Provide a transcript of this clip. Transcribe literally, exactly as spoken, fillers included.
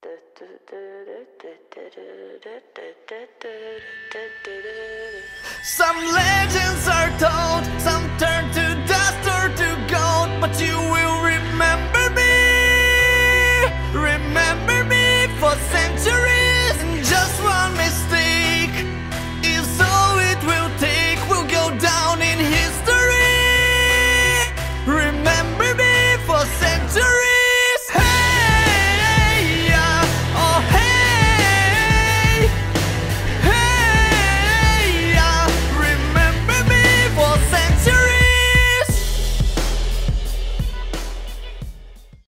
Some legends are told, some turn to dust or to gold, but you will